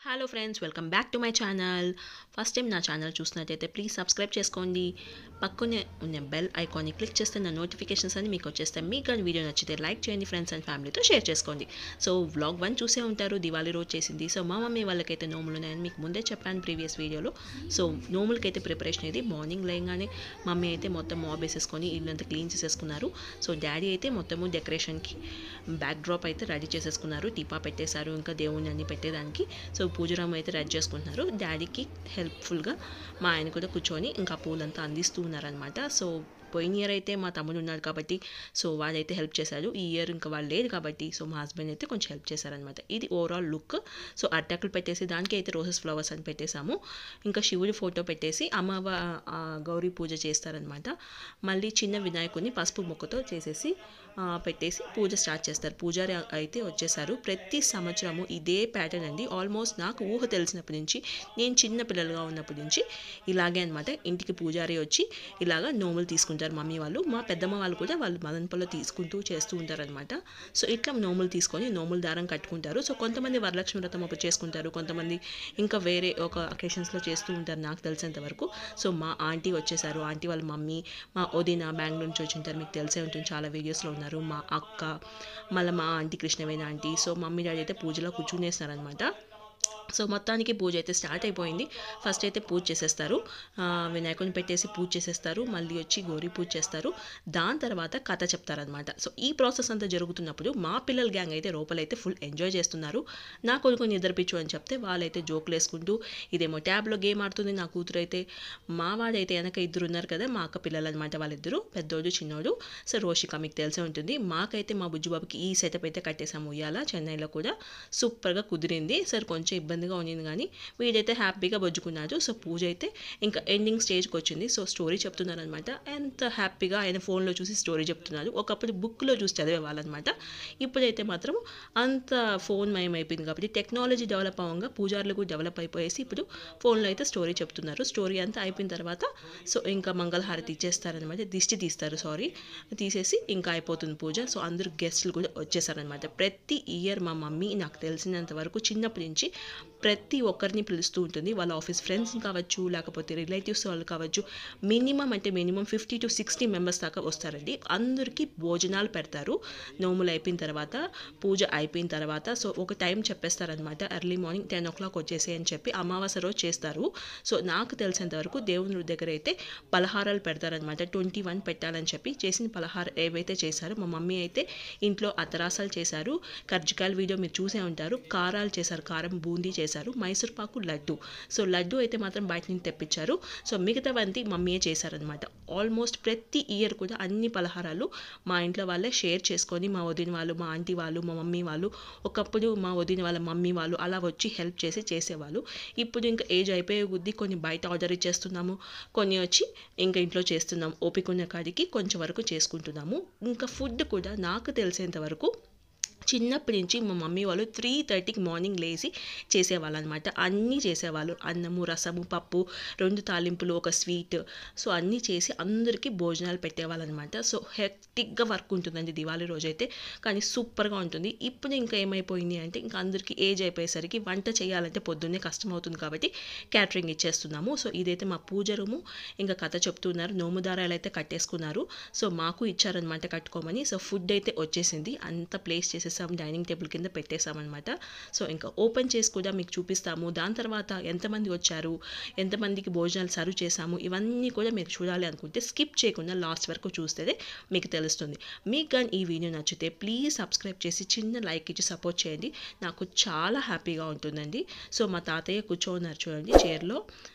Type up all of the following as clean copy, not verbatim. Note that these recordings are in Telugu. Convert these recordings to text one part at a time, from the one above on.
Hello friends, welcome back to my channel. First time నా ఛానల్ చూసినట్టయితే ప్లీజ్ సబ్స్క్రైబ్ చేసుకోండి. పక్కనే ఉన్న బెల్ ఐకాన్ని క్లిక్ చేస్తే నా నోటిఫికేషన్స్ అన్ని మీకు వచ్చేస్తాయి. మీకు కానీ వీడియో నచ్చితే లైక్ చేయండి, ఫ్రెండ్స్ అండ్ ఫ్యామిలీతో షేర్ చేసుకోండి. సో వ్లాగ్ 1 చూసే ఉంటారు, దివాళీ రోజు చేసింది. సో మా మమ్మీ వాళ్ళకైతే నోములు ఉన్నాయని మీకు ముందే చెప్పాను ప్రీవియస్ వీడియోలో. సో నోములకైతే ప్రిపరేషన్ ఇది మార్నింగ్ లేయగానే మమ్మీ అయితే మొత్తం మాబ్ వేసేసుకొని ఇల్లంతా క్లీన్ చేసేసుకున్నారు. సో డాడీ అయితే మొత్తము డెకరేషన్కి బ్యాక్ డ్రాప్ అయితే రెడీ చేసేసుకున్నారు, టీపా పెట్టేశారు, ఇంకా దేవుని అన్ని పెట్టేదానికి. సో పూజరామ్ అయితే రెడీ చేసుకుంటున్నారు. డాడీకి హెల్ప్ఫుల్గా మా ఆయన కూడా కూర్చొని ఇంకా పూలంతా అందిస్తూ ఉన్నారనమాట. సో పోయిన ఇయర్ అయితే మా తమ్ముడు ఉన్నాడు కాబట్టి సో వాళ్ళైతే హెల్ప్ చేశారు. ఈ ఇయర్ ఇంకా వాళ్ళు లేదు కాబట్టి సో మా హస్బెండ్ అయితే కొంచెం హెల్ప్ చేశారనమాట. ఇది ఓవరాల్ లుక్. సో అట్టాకులు పెట్టేసి దానికి అయితే రోసెస్ ఫ్లవర్స్ అని పెట్టేశాము. ఇంకా శివుడి ఫోటో పెట్టేసి గౌరీ పూజ చేస్తారనమాట. మళ్ళీ చిన్న వినాయకుడిని పసుపు మొక్కతో చేసేసి పెట్టేసి పూజ స్టార్ట్ చేస్తారు. పూజారి అయితే వచ్చేసారు. ప్రతి సంవత్సరము ఇదే ప్యాటర్న్ అండి. ఆల్మోస్ట్ నాకు ఊహ తెలిసినప్పటి నుంచి, నేను చిన్న పిల్లలుగా ఉన్నప్పటి నుంచి ఇలాగే అనమాట. ఇంటికి పూజారి వచ్చి ఇలాగా నోములు తీసుకుంటారు మమ్మీ వాళ్ళు. మా పెద్దమ్మ వాళ్ళు కూడా వాళ్ళు మదనపల్లిలో తీసుకుంటూ చేస్తూ ఉంటారనమాట. సో ఇట్లా నోములు తీసుకొని నోముల దారం కట్టుకుంటారు. సో కొంతమంది వరలక్ష్మి వ్రతం అప్పుడు చేసుకుంటారు, కొంతమంది ఇంకా వేరే ఒక అకేషన్స్లో చేస్తూ ఉంటారు నాకు తెలిసినంత వరకు. సో మా ఆంటీ వచ్చేసారు. ఆంటీ వాళ్ళ మమ్మీ, మా వదిన బెంగళూరు నుంచి వచ్చి ఉంటారు, మీకు తెలిసే ఉంటుంది, చాలా వీడియోస్లో ఉన్నారు. మా అక్క, మళ్ళీ మా aunty Krishnaveni aunty. So mummy daddy అయితే పూజలో కూర్చునేస్తారనమాట. సో మొత్తానికి పూజ అయితే స్టార్ట్ అయిపోయింది. ఫస్ట్ అయితే పూజ చేసేస్తారు, వినాయకుని పెట్టేసి పూజ చేసేస్తారు. మళ్ళీ వచ్చి గౌరీ పూజ చేస్తారు. దాని తర్వాత కథ చెప్తారనమాట. సో ఈ ప్రాసెస్ అంతా జరుగుతున్నప్పుడు మా పిల్లల గ్యాంగ్ అయితే లోపలైతే ఫుల్ ఎంజాయ్ చేస్తున్నారు. నా కొడుకు నిద్రపిచ్చు అని చెప్తే వాళ్ళైతే జోకులు వేసుకుంటూ ఇదేమో ట్యాబ్లో గేమ్ ఆడుతుంది నా కూతురు అయితే. మా వాడైతే వెనక ఇద్దరు ఉన్నారు కదా, మా అక్క పిల్లలు అనమాట, వాళ్ళిద్దరు, పెద్దోడు చిన్నోడు. సో రోషిక మీకు తెలిసే ఉంటుంది. మాకైతే మా బుజ్జుబాబుకి ఈ సెటప్ అయితే కట్టేసాము ఉయ్యాల. చెన్నైలో కూడా సూపర్గా కుదిరింది. సరే కొంచెం ఇబ్బందిగా ఉన్నింది కానీ వీడైతే హ్యాపీగా బొజ్జుకున్నాడు. సో పూజ అయితే ఇంకా ఎండింగ్ స్టేజ్కి వచ్చింది. సో స్టోరీ చెప్తున్నారు అనమాట. ఎంత హ్యాపీగా ఆయన ఫోన్లో చూసి స్టోరీ చెప్తున్నారు. ఒకప్పుడు బుక్లో చూసి చదివేవాళ్ళనమాట. ఇప్పుడైతే మాత్రం అంత ఫోన్ మయం అయిపోయింది కాబట్టి టెక్నాలజీ డెవలప్ అవ్వగా పూజారులు కూడా డెవలప్ అయిపోయేసి ఇప్పుడు ఫోన్లో అయితే స్టోరీ చెప్తున్నారు. స్టోరీ అంతా అయిపోయిన తర్వాత సో ఇంకా మంగళహారతి ఇచ్చేస్తారనమాట. దిష్టి తీస్తారు, తీసేసి ఇంకా అయిపోతుంది పూజ. సో అందరూ గెస్టులు కూడా వచ్చేసారనమాట. ప్రతి ఇయర్ మా మమ్మీ నాకు తెలిసినంత వరకు చిన్నప్పటి నుంచి ప్రతి ఒక్కరిని పిలుస్తూ ఉంటుంది. వాళ్ళ ఆఫీస్ ఫ్రెండ్స్ కావచ్చు, లేకపోతే రిలేటివ్స్ వాళ్ళు కావచ్చు. మినిమం 50 to 60 మెంబర్స్ దాకా వస్తారండి. అందరికీ భోజనాలు పెడతారు నోములు అయిపోయిన తర్వాత, పూజ అయిపోయిన తర్వాత. సో ఒక టైం చెప్పేస్తారనమాట, ఎర్లీ మార్నింగ్ 10 o'clock వచ్చేసి అని చెప్పి అమావాస్య రోజు చేస్తారు. సో నాకు తెలిసినంత వరకు దేవుని దగ్గర అయితే పలహారాలు పెడతారనమాట. 21 పెట్టాలని చెప్పి చేసిన పలహారం ఏవైతే చేశారో మా మమ్మీ అయితే ఇంట్లో అతరాసాలు చేశారు, కర్జికాయల వీడియో మీరు చూసే ఉంటారు, కారాలు చేశారు, కారం బూందీ చేశారు, మైసూర్ పాకు, లడ్డు. సో లడ్డు అయితే మాత్రం బయట నుంచి తెప్పించారు. సో మిగతావంతి మమ్మీయే చేశారనమాట. ఆల్మోస్ట్ ప్రతి ఇయర్ కూడా అన్ని పలహారాలు మా ఇంట్లో వాళ్ళే షేర్ చేసుకొని, మా వదిన వాళ్ళు, మా ఆంటీ వాళ్ళు, మా మమ్మీ వాళ్ళు, ఒకప్పుడు మా వదిన వాళ్ళ మమ్మీ వాళ్ళు అలా వచ్చి హెల్ప్ చేసి చేసేవాళ్ళు. ఇప్పుడు ఇంకా ఏజ్ అయిపోయే కొద్దీ కొన్ని బయట ఆర్డర్ ఇచ్చేస్తున్నాము, కొన్ని వచ్చి ఇంకా ఇంట్లో చేస్తున్నాము. ఓపిక ఉన్న కాడికి కొంచెం వరకు చేసుకుంటున్నాము. ఇంకా ఫుడ్ కూడా నాకు తెలిసేంత వరకు చిన్నప్పటి నుంచి మా మమ్మీ వాళ్ళు 3:30కి మార్నింగ్ లేచి చేసేవాళ్ళు అనమాట. అన్నీ చేసేవాళ్ళు, అన్నము, రసము, పప్పు, 2 తాలింపులు, ఒక స్వీట్. సో అన్నీ చేసి అందరికీ భోజనాలు పెట్టేవాళ్ళు అనమాట. సో హెక్టిక్గా వర్క్ ఉంటుందండి దివాళీ రోజైతే, కానీ సూపర్గా ఉంటుంది. ఇప్పుడు ఇంకా ఏమైపోయింది అంటే ఇంకా అందరికీ ఏజ్ అయిపోయేసరికి వంట చేయాలంటే పొద్దున్నే కష్టం అవుతుంది కాబట్టి క్యాటరింగ్ ఇచ్చేస్తున్నాము. సో ఇదైతే మా పూజ రూము. ఇంకా కథ చెప్తున్నారు, నోము దారాలు అయితే కట్టేసుకున్నారు. సో మాకు ఇచ్చారనమాట కట్టుకోమని. సో ఫుడ్ అయితే వచ్చేసింది, అంత ప్లేస్ చేసేసాం, డైనింగ్ టేబుల్ కింద పెట్టేసామన్నమాట. సో ఇంకా ఓపెన్ చేసి కూడా మీకు చూపిస్తాము. దాని తర్వాత ఎంతమంది వచ్చారు, ఎంతమందికి భోజనాలు సర్వ్ చేశాము, ఇవన్నీ కూడా మీరు చూడాలి అనుకుంటే స్కిప్ చేయకుండా లాస్ట్ వరకు చూస్తేనే మీకు తెలుస్తుంది. మీకు కానీ ఈ వీడియో నచ్చితే ప్లీజ్ సబ్స్క్రైబ్ చేసి చిన్న లైక్ ఇచ్చి సపోర్ట్ చేయండి, నాకు చాలా హ్యాపీగా ఉంటుందండి. సో మా తాతయ్య కూర్చోన్నారు చూడండి చైర్లో.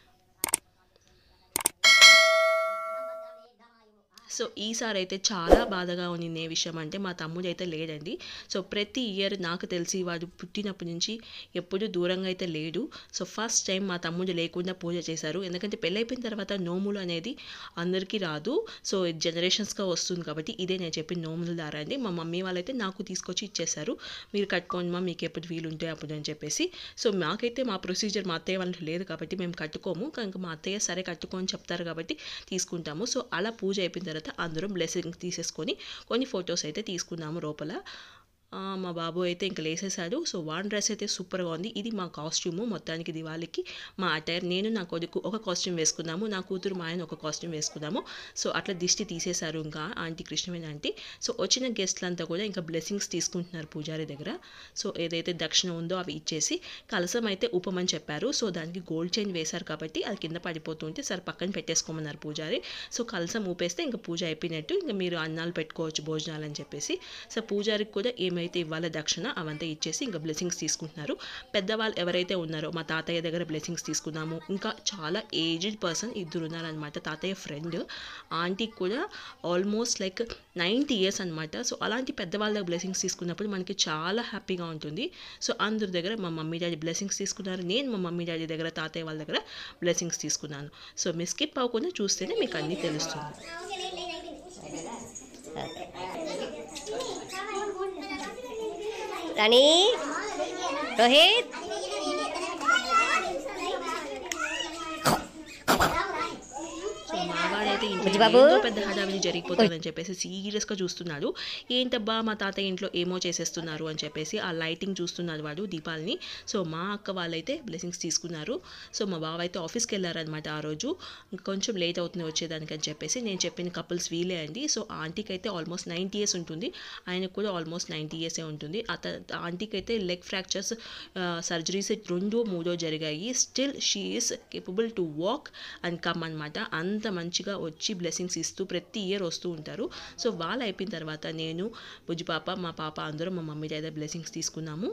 సో ఈసారి అయితే చాలా బాధగా ఉంది ఏ విషయం అంటే మా తమ్ముడు అయితే లేడండి. సో ప్రతి ఇయర్ నాకు తెలిసి వాడు పుట్టినప్పటి నుంచి ఎప్పుడూ దూరంగా అయితే లేడు. సో ఫస్ట్ టైం మా తమ్ముడు లేకుండా పూజ చేశారు. ఎందుకంటే పెళ్ళైపోయిన తర్వాత నోములు అనేది అందరికీ రాదు. సో జనరేషన్స్గా వస్తుంది కాబట్టి ఇదే నేను చెప్పిన నోముల దారా అండి. మా మమ్మీ వాళ్ళైతే నాకు తీసుకొచ్చి ఇచ్చేశారు, మీరు కట్టుకోండి మా, మీకు ఎప్పుడు వీలు ఉంటే అప్పుడు అని చెప్పేసి. సో మాకైతే మా ప్రొసీజర్ మా అత్తయ్య వాళ్ళు లేదు కాబట్టి మేము కట్టుకోము. కనుక మా అత్తయ్య సరే కట్టుకొని చెప్తారు కాబట్టి తీసుకుంటాము. సో అలా పూజ అయిపోయిన తర్వాత అందరం బ్లెస్సింగ్ తీసేసుకొని కొన్ని ఫొటోస్ అయితే తీసుకున్నాము లోపల. మా బాబు అయితే ఇంక లేసేసాడు. సో వాన్ డ్రెస్ అయితే సూపర్గా ఉంది. ఇది మా కాస్ట్యూము మొత్తానికి దివాళీకి మా అటైర్. నేను నా కొడుకు ఒక కాస్ట్యూమ్ వేసుకున్నాము, నా కూతురు మా ఆయన ఒక కాస్ట్యూమ్ వేసుకున్నాము. సో అట్లా దిష్టి తీసేశారు ఇంకా ఆంటీ, కృష్ణవేణి ఆంటీ. సో వచ్చిన గెస్ట్లంతా కూడా ఇంకా బ్లెస్సింగ్స్ తీసుకుంటున్నారు పూజారి దగ్గర. సో ఏదైతే దక్షిణ ఉందో అవి ఇచ్చేసి కలసం అయితే ఉపమని చెప్పారు. సో దానికి గోల్డ్ చైన్ వేశారు కాబట్టి అది కింద పడిపోతుంటే సరే పక్కన పెట్టేసుకోమన్నారు పూజారి. సో కలసం ఊపేస్తే ఇంకా పూజ అయిపోయినట్టు, ఇంకా మీరు అన్నాలు పెట్టుకోవచ్చు భోజనాలు అని చెప్పేసి. సో పూజారికి కూడా ఏమైతే ఇవ్వాలో దక్షిణ అవంతా ఇచ్చేసి ఇంకా బ్లెస్సింగ్స్ తీసుకుంటున్నారు. పెద్దవాళ్ళు ఎవరైతే ఉన్నారో మా తాతయ్య దగ్గర బ్లెస్సింగ్స్ తీసుకున్నాము. ఇంకా చాలా ఏజ్డ్ పర్సన్ ఇద్దరు ఉన్నారనమాట, తాతయ్య ఫ్రెండ్. ఆంటీకి కూడా ఆల్మోస్ట్ లైక్ 90 years అనమాట. సో అలాంటి పెద్దవాళ్ళ బ్లెస్సింగ్స్ తీసుకున్నప్పుడు మనకి చాలా హ్యాపీగా ఉంటుంది. సో అందరి దగ్గర మా మమ్మీ డాడీ బ్లెస్సింగ్స్ తీసుకున్నారు. నేను మా మమ్మీ డాడీ దగ్గర, తాతయ్య వాళ్ళ దగ్గర బ్లెస్సింగ్స్ తీసుకున్నాను. సో మీరు స్కిప్ అవ్వకుండా చూస్తేనే మీకు అన్నీ తెలుస్తుంది. రాణి, రోహిత్, సో మావాడైతే ఇంట్లో ఏదో పెద్ద హడావిడి జరిగిపోతుందని చెప్పేసి సీరియస్గా చూస్తున్నాడు. ఏంటబ్బా మా తాతయ్య ఇంట్లో ఏమో చేసేస్తున్నారు అని చెప్పేసి ఆ లైటింగ్ చూస్తున్నాడు వాడు, దీపాలని. సో మా అక్క వాళ్ళైతే బ్లెస్సింగ్స్ తీసుకున్నారు. సో మా బావ అయితే ఆఫీస్కి వెళ్ళారనమాట ఆ రోజు. కొంచెం లేట్ అవుతుంది వచ్చేదానికి అని చెప్పేసి నేను చెప్పిన కపుల్స్ వీలే అండి. సో ఆంటీకి అయితే ఆల్మోస్ట్ 90 years ఉంటుంది, ఆయనకు కూడా ఆల్మోస్ట్ 90 years ఉంటుంది. ఆంటీకి అయితే లెగ్ ఫ్రాక్చర్స్ సర్జరీస్ 2-3 జరిగాయి. Still she is capable to walk and come అనమాట. అంత మంచిగా వచ్చి బ్లెస్సింగ్స్ ఇస్తూ ప్రతి ఇయర్ వస్తూ ఉంటారు. సో వాళ్ళు అయిపోయిన తర్వాత నేను, బుజ్జి పాప, మా పాప అందరూ మా మమ్మీ డాడీ బ్లెస్సింగ్స్ తీసుకున్నాము.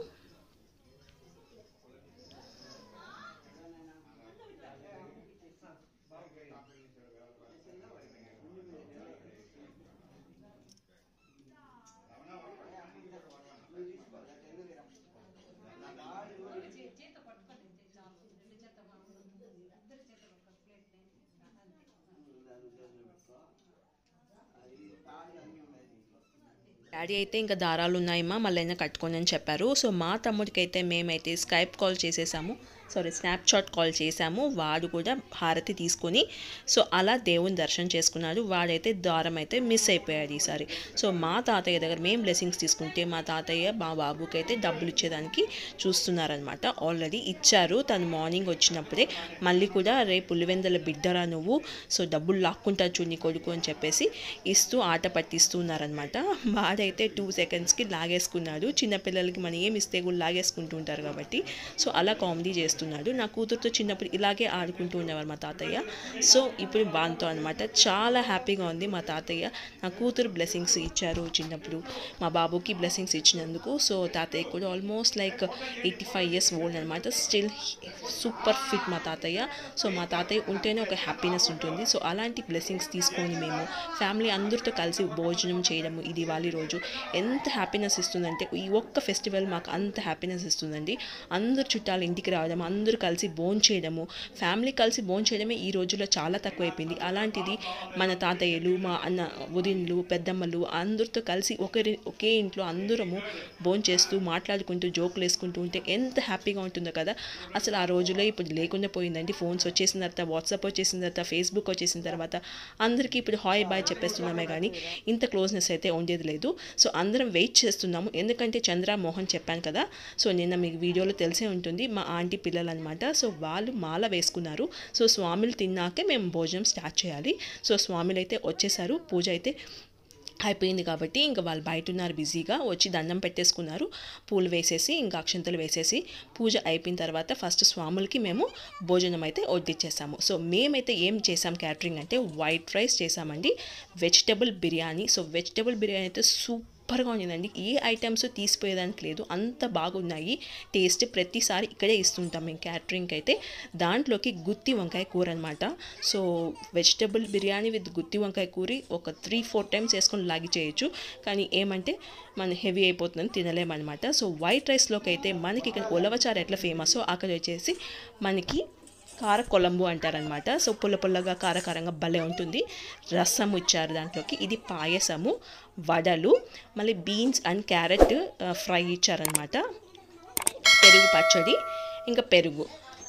డాడీ అయితే ఇంకా దారాలు ఉన్నాయమ్మా మళ్ళీ కట్టుకొని అని చెప్పారు. సో మా తమ్ముడికి అయితే మేమైతే స్కైప్ కాల్ చేసేసాము, స్నాప్చాట్ కాల్ చేశాము. వాడు కూడా హారతి తీసుకొని సో అలా దేవుని దర్శనం చేసుకున్నాడు. వాడైతే దారం అయితే మిస్ అయిపోయాడు ఈసారి. సో మా తాతయ్య దగ్గర మేము బ్లెస్సింగ్స్ తీసుకుంటే మా తాతయ్య మా బాబుకి అయితే డబ్బులు ఇచ్చేదానికి చూస్తున్నారనమాట. ఆల్రెడీ ఇచ్చారు, తను మార్నింగ్ వచ్చినప్పుడే. మళ్ళీ కూడా రేపు పులివెందల బిడ్డరా నువ్వు, సో డబ్బులు లాక్కుంటా చూని కొడుకు అని చెప్పేసి ఇస్తూ ఆట పట్టిస్తున్నారనమాట. వాడైతే 2 secondsకి లాగేసుకున్నాడు. చిన్నపిల్లలకి మనం ఏమి ఇస్తే కూడా లాగేసుకుంటూ ఉంటారు కాబట్టి సో అలా కామెడీ చేస్తున్నాడు. నా కూతురుతో చిన్నప్పుడు ఇలాగే ఆడుకుంటూ ఉండేవారు మా తాతయ్య. సో ఇప్పుడు బాగుంతో అనమాట. చాలా హ్యాపీగా ఉంది మా తాతయ్య. నా కూతురు బ్లెస్సింగ్స్ ఇచ్చారు చిన్నప్పుడు, మా బాబుకి బ్లెస్సింగ్స్ ఇచ్చినందుకు. సో తాతయ్య కూడా ఆల్మోస్ట్ లైక్ 85 years ఓల్డ్ అనమాట. స్టిల్ సూపర్ ఫిట్ మా తాతయ్య. సో మా తాతయ్య ఉంటేనే ఒక హ్యాపీనెస్ ఉంటుంది. సో అలాంటి బ్లెస్సింగ్స్ తీసుకొని మేము ఫ్యామిలీ అందరితో కలిసి భోజనం చేయడము ఈ దివాళీ రోజు ఎంత హ్యాపీనెస్ ఇస్తుందంటే, ఈ ఒక్క ఫెస్టివల్ మాకు అంత హ్యాపీనెస్ ఇస్తుందండి. అందరు చుట్టాలు ఇంటికి రావడం, అందరూ కలిసి భోంచేయడము, ఫ్యామిలీ కలిసి భోంచేయడమే ఈ రోజుల్లో చాలా తక్కువైపోయింది. అలాంటిది మన తాతయ్యలు, మా అన్న వదిన్లు, పెద్దమ్మలు అందరితో కలిసి ఒకే ఇంట్లో అందరము భోంచేస్తూ మాట్లాడుకుంటూ జోకులు వేసుకుంటూ ఉంటే ఎంత హ్యాపీగా ఉంటుందో కదా. అసలు ఆ రోజులో ఇప్పుడు లేకుండా పోయిందండి. ఫోన్స్ వచ్చేసిన తర్వాత, వాట్సాప్ వచ్చేసిన తర్వాత, ఫేస్బుక్ వచ్చేసిన తర్వాత అందరికీ ఇప్పుడు హాయ్ బాయ్ చెప్పేస్తున్నామే కానీ ఇంత క్లోజ్నెస్ అయితే ఉండేది లేదు. సో అందరం వెయిట్ చేస్తున్నాము, ఎందుకంటే చంద్ర మోహన్ చెప్పాను కదా. సో నిన్న మీకు వీడియోలో తెలిసే ఉంటుంది, మా ఆంటీ పిల్లలు అనమాట. సో వాళ్ళు మాల వేసుకున్నారు. సో స్వామిలు తిన్నాకే మేము భోజనం స్టార్ట్ చేయాలి. సో స్వామిలు అయితే వచ్చేసారు, పూజ అయితే అయిపోయింది కాబట్టి ఇంకా వాళ్ళు బయట ఉన్నారు బిజీగా. వచ్చి దండం పెట్టేసుకున్నారు, పూలు వేసేసి ఇంకా అక్షంతలు వేసేసి పూజ అయిపోయిన తర్వాత ఫస్ట్ స్వాములకి మేము భోజనం అయితే వడ్డిచ్చేసాము. సో మేమైతే ఏం చేసాం క్యాటరింగ్ అంటే వైట్ రైస్ చేసామండి, vegetable biryani. So vegetable biryani అయితే సూపర్గా ఉండిందండి. ఏ ఐటమ్స్ తీసిపోయేదానికి లేదు, అంత బాగున్నాయి టేస్ట్. ప్రతిసారి ఇక్కడే ఇస్తుంటాం మేము క్యాటరింగ్కి అయితే. దాంట్లోకి గుత్తి వంకాయ కూర అనమాట. సో వెజిటబుల్ బిర్యానీ విత్ గుత్తి వంకాయ కూర ఒక 3-4 times వేసుకొని లాగి చేయొచ్చు. కానీ ఏమంటే మన హెవీ అయిపోతుందని తినలేమన్నమాట. సో వైట్ రైస్లోకి అయితే మనకి ఇక్కడ ఉలవచారు ఎట్లా ఫేమస్, అక్కడ వచ్చేసి మనకి కార కొలంబు అంటారనమాట. సో పుల్ల పుల్లగా కారకారంగా భలే ఉంటుంది. రసం ఇచ్చారు దాంట్లోకి, ఇది పాయసము, వడలు, మళ్ళీ బీన్స్ అండ్ క్యారెట్ ఫ్రై ఇచ్చారనమాట, పెరుగు పచ్చడి, ఇంకా పెరుగు.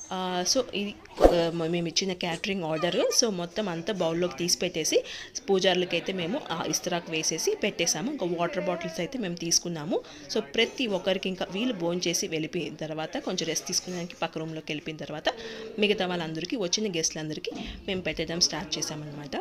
సో ఇది మేము ఇచ్చిన క్యాటరింగ్ ఆర్డర్. సో మొత్తం అంతా బౌల్లోకి తీసి పెట్టేసి పూజారులకి అయితే మేము ఆ ఇస్తరాకు వేసేసి పెట్టేసాము. ఇంకా వాటర్ బాటిల్స్ అయితే మేము తీసుకున్నాము. సో ప్రతి ఒక్కరికి ఇంకా వీళ్ళు భోంచేసి వెళ్ళిపోయిన తర్వాత కొంచెం రెస్ట్ తీసుకునేదానికి పక్క రూమ్లోకి వెళ్ళిపోయిన తర్వాత మిగతా వాళ్ళందరికీ వచ్చిన గెస్ట్లందరికీ మేము పెట్టడం స్టార్ట్ చేసామన్నమాట.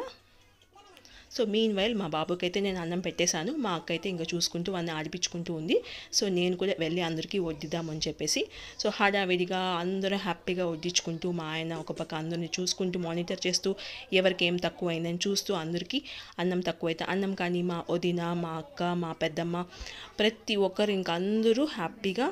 సో మీన్ వైల్ మా బాబుకి అయితే నేను అన్నం పెట్టేశాను. మా అక్క అయితే ఇంకా చూసుకుంటూ అన్నీ ఆడిపించుకుంటూ ఉంది. సో నేను కూడా వెళ్ళి అందరికీ వడ్డిద్దామని చెప్పేసి సో హడావిడిగా అందరూ హ్యాపీగా వడ్డించుకుంటూ మా ఆయన ఒక పక్క అందరిని చూసుకుంటూ మానిటర్ చేస్తూ ఎవరికి ఏం తక్కువ అయిందని చూస్తూ అందరికీ అన్నం తక్కువైతే అన్నం కానీ మా వదిన మా అక్క మా పెద్దమ్మ ప్రతి ఒక్కరు ఇంకా అందరూ హ్యాపీగా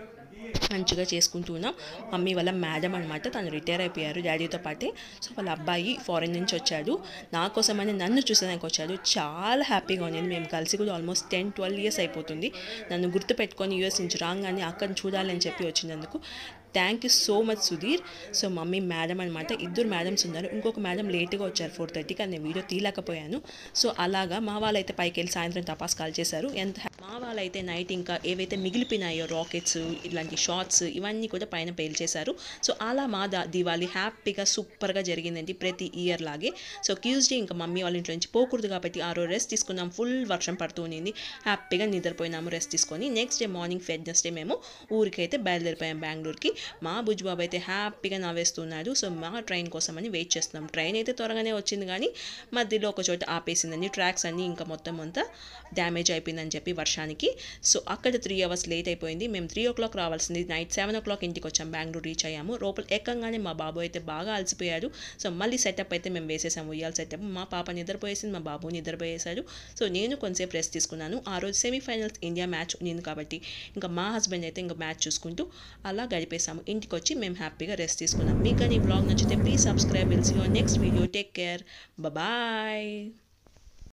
మంచిగా చేసుకుంటూ ఉన్నాం. మమ్మీ వాళ్ళ మేడం అనమాట, తను రిటైర్ అయిపోయారు డాడీతో పాటే. సో వాళ్ళ అబ్బాయి ఫారెన్ నుంచి వచ్చాడు, నా కోసమని నన్ను చూసేదానికి వచ్చాడు. చాలా హ్యాపీగా ఉంది. మేము కలిసి కూడా ఆల్మోస్ట్ 10-12 ఇయర్స్ అయిపోతుంది. నన్ను గుర్తుపెట్టుకొని యూఎస్ నుంచి రాగానే అక్కడిని చూడాలని చెప్పి వచ్చినందుకు thank you so much Sudheer. So mummy madam అనమాట, ఇద్దరు మేడమ్స్ ఉన్నారు. ఇంకొక మేడం లేట్గా వచ్చారు 4:30కి, నేను వీడియో తీయలేకపోయాను. సో అలాగా మా వాళ్ళైతే పైకి వెళ్ళి సాయంత్రం తపాస్ కాల్ చేశారు. మా వాళ్ళైతే నైట్ ఇంకా ఏవైతే మిగిలిపోయినాయో రాకెట్స్ ఇలాంటి షార్ట్స్ ఇవన్నీ కూడా పైన పేల్చేశారు. సో అలా మా దివాళీ హ్యాపీగా సూపర్గా జరిగిందండి ప్రతి ఇయర్ లాగే. సో ట్యూస్డే ఇంకా మమ్మీ వాళ్ళ ఇంట్లో నుంచి పోకూడదు కాబట్టి ఆ రోజు రెస్ట్ తీసుకున్నాం. ఫుల్ వర్షం పడుతూ ఉన్నింది, హ్యాపీగా నిద్రపోయినాము రెస్ట్ తీసుకొని. నెక్స్ట్ డే మార్నింగ్ వెడ్నెస్డే మేము ఊరికైతే బయలుదేరిపోయాం బెంగళూరుకి. మా బుజ్జిబాబు అయితే హ్యాపీగా నవ్వేస్తున్నాడు. సో మా ట్రైన్ కోసమని వెయిట్ చేస్తున్నాం. ట్రైన్ అయితే త్వరగానే వచ్చింది కానీ మధ్యలో ఒక చోట ఆపేసిందండి. ట్రాక్స్ అన్నీ ఇంకా మొత్తం అంతా డ్యామేజ్ అయిపోయిందని చెప్పి వర్షానికి. సో అక్కడ 3 hours లేట్ అయిపోయింది. మేము 3 o'clock రావాల్సింది, నైట్ 7 o'clock ఇంటికి వచ్చాం. బెంగళూరు రీచ్ అయ్యాము. లోపల ఎక్కంగానే మా బాబు అయితే బాగా అలసిపోయాడు. సో మళ్ళీ సెటప్ అయితే మేము వేసేసాము, ఉయ్యాల సెటప్. మా పాప నిద్రపోయేసింది, మా బాబు నిద్రపోయేశాడు. సో నేను కొంచెంసేపు రెస్ట్ తీసుకున్నాను. ఆ రోజు సెమీఫైనల్స్ ఇండియా మ్యాచ్ ఉంది కాబట్టి ఇంకా మా హస్బెండ్ అయితే ఇంకా మ్యాచ్ చూసుకుంటూ అలా గడిపేసాము. ఇంటికి వచ్చి మేము హ్యాపీగా రెస్ట్ తీసుకున్నాం. మీకు కానీ ఈ వ్లాగ్ నచ్చితే please subscribe. Will see you on next video. Take care, bye.